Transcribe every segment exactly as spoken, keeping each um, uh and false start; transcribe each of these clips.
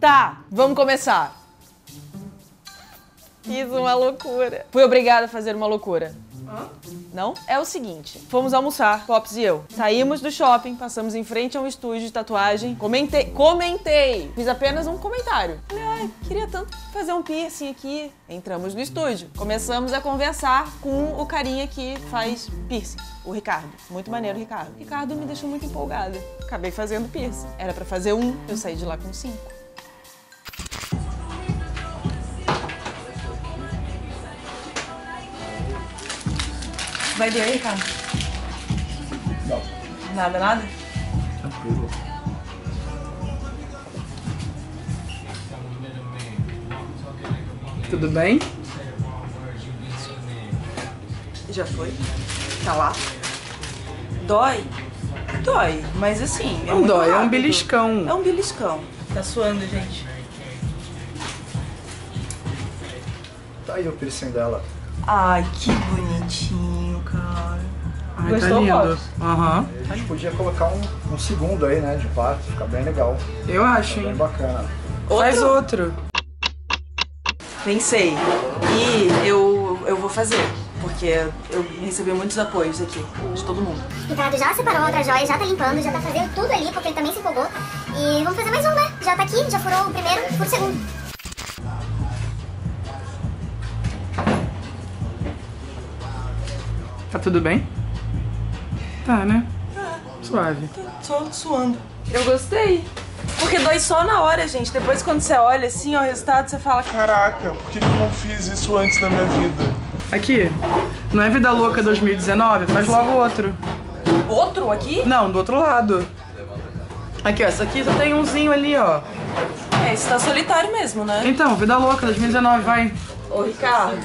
Tá, vamos começar. Fiz uma loucura. Fui obrigada a fazer uma loucura. Hã? Não? É o seguinte, fomos almoçar, Pops e eu. Saímos do shopping, passamos em frente a um estúdio de tatuagem. Comentei, comentei! Fiz apenas um comentário. Falei, ai, queria tanto fazer um piercing aqui. Entramos no estúdio. Começamos a conversar com o carinha que faz piercing, o Ricardo. Muito maneiro, Ricardo. Ricardo me deixou muito empolgada. Acabei fazendo piercing. Era pra fazer um, eu saí de lá com cinco. Vai doer, Ricardo? Não. Nada, nada? Tranquilo. Tudo bem? Já foi? Tá lá? Dói? Dói, mas assim, é Não muito dói, é um rápido. beliscão. É um beliscão. Tá suando, gente. Tá aí o piercing dela. Ai, que bonitinho, cara. Ai, Gostou, tá lindo. Pops? Aham. A gente podia colocar um, um segundo aí, né, de parto, fica bem legal. Eu acho, Fica bem hein? bacana. Faz outro. Pensei. E eu, eu vou fazer. Porque eu recebi muitos apoios aqui, de todo mundo. Ricardo já separou outra joia, já tá limpando, já tá fazendo tudo ali, porque ele também se empolgou. E vamos fazer mais um, né? Já tá aqui, já furou o primeiro, fura o segundo. Tá tudo bem? Tá, né? Suave. Tô suando. Eu gostei. Porque dói só na hora, gente. Depois quando você olha assim, ó, o resultado, você fala... Caraca, por que eu não fiz isso antes na minha vida? Aqui, não é Vida Louca dois mil e dezenove? Faz logo outro. Outro aqui? Não, do outro lado. Aqui, ó, essa aqui só tem umzinho ali, ó. É, esse tá solitário mesmo, né? Então, Vida Louca dois mil e dezenove, vai. Ô, Ricardo.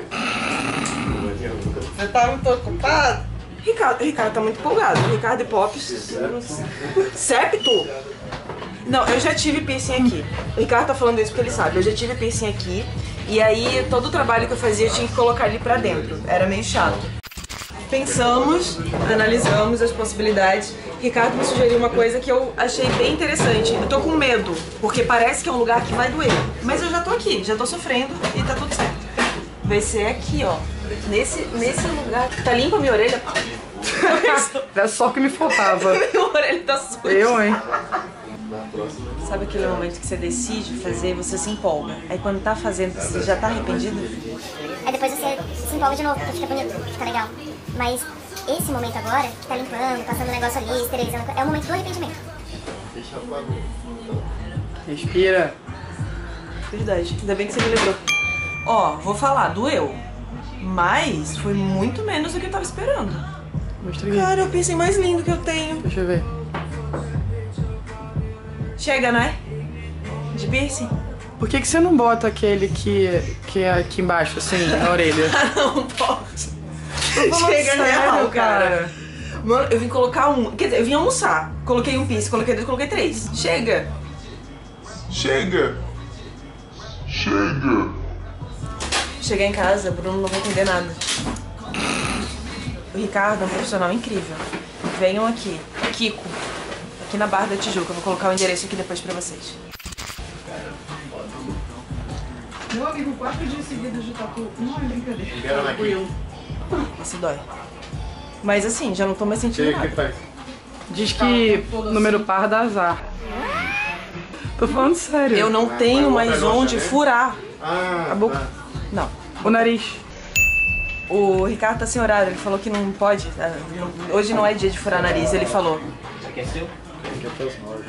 Você tá muito ocupado? Ricardo, Ricardo tá muito empolgado. Ricardo e Pops. Septo? Não, eu já tive piercing aqui. O Ricardo tá falando isso porque ele sabe. Eu já tive piercing aqui. E aí, todo o trabalho que eu fazia, eu tinha que colocar ele pra dentro. Era meio chato. Pensamos, analisamos as possibilidades. Ricardo me sugeriu uma coisa que eu achei bem interessante. Eu tô com medo, porque parece que é um lugar que vai doer. Mas eu já tô aqui, já tô sofrendo e tá tudo certo. Vai ser aqui, ó. Nesse, nesse lugar. Tá limpa a minha orelha? Era só o que me faltava. Minha orelha tá suja. Eu, hein? Sabe aquele momento que você decide fazer e você se empolga? Aí quando tá fazendo, você já tá arrependido? Aí depois você se empolga de novo, porque fica bonito, fica legal. Mas esse momento agora, que tá limpando, passando o negócio ali, esterilizando, é o momento do arrependimento. Respira. Verdade, ainda bem que você me lembrou. Ó, vou falar, doeu. Mas foi muito menos do que eu tava esperando. Mostra aqui. Cara, eu pensei mais lindo que eu tenho. Deixa eu ver. Chega, né? De piercing? Por que que você não bota aquele que, que é aqui embaixo, assim, na orelha? Não pode. Chega, Chega real, cara. cara. Mano, eu vim colocar um. Quer dizer, eu vim almoçar. Coloquei um piercing, coloquei dois, coloquei três. Chega. Chega! Chega! Chegar em casa, Bruno não vai entender nada. O Ricardo é um profissional incrível. Venham aqui. Kiko. Aqui na Barra da Tijuca. Eu vou colocar o endereço aqui depois pra vocês. Meu amigo, quatro dias seguidos de tatu. Não é brincadeira. Tranquilo. Esse dói. Mas assim, já não tô mais sentindo nada. faz? Diz que número par dá azar. Tô falando sério. Eu não tenho mais onde furar a boca. Não. O nariz. O Ricardo tá sem horário, ele falou que não pode. Hoje não é dia de furar nariz, ele falou. Isso aqui é seu? Aqui é teus nojos.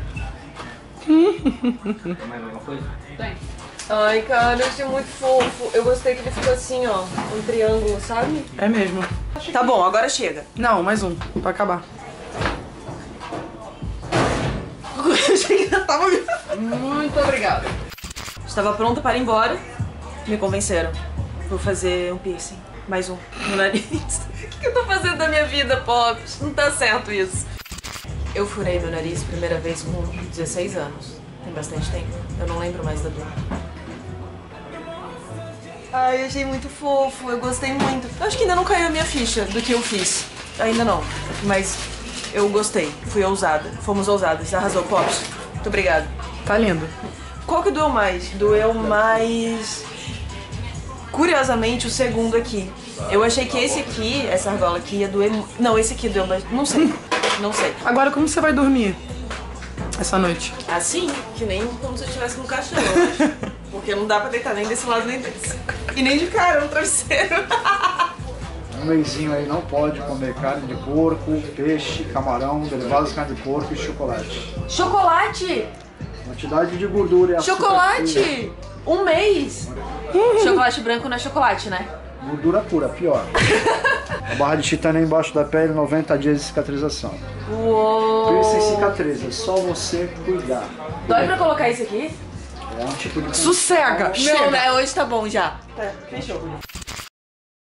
Tem mais alguma coisa? Tem. Ai, cara, eu achei muito fofo. Eu gostei que ele ficou assim, ó, um triângulo, sabe? É mesmo. Tá bom, agora chega. Não, mais um, pra acabar. Eu achei que já tava... Muito obrigada. Estava pronta para ir embora. Me convenceram. Vou fazer um piercing. Mais um no nariz. O que eu tô fazendo da minha vida, Pops? Não tá certo isso. Eu furei meu nariz primeira vez com dezesseis anos. Tem bastante tempo. Eu não lembro mais da dor. Ai, achei muito fofo. Eu gostei muito. Eu acho que ainda não caiu a minha ficha do que eu fiz. Ainda não. Mas eu gostei. Fui ousada. Fomos ousadas. Arrasou, Pops. Muito obrigada. Tá lindo. Qual que doeu mais? Doeu mais... Curiosamente, o segundo aqui. Eu achei que esse aqui, essa argola aqui, ia doer... Não, esse aqui doeu mais... Não sei. Não sei. Agora, como você vai dormir essa noite? Assim, que nem como se eu estivesse no caixão, eu acho. Porque não dá pra deitar nem desse lado nem desse. E nem de cara no travesseiro. Um mêsinho aí não pode comer carne de porco, peixe, camarão, derivados de carne de porco e chocolate. Chocolate! Quantidade de gordura e açúcar. Chocolate! Um mês! Chocolate branco não é chocolate, né? Gordura pura, pior. A barra de titânio embaixo da pele, noventa dias de cicatrização. Uou! Piercing cicatriza, só você cuidar. Dói pra colocar isso aqui? É um tipo de... Sossega! Não, Chega! né? Hoje tá bom já. Tá, fechou.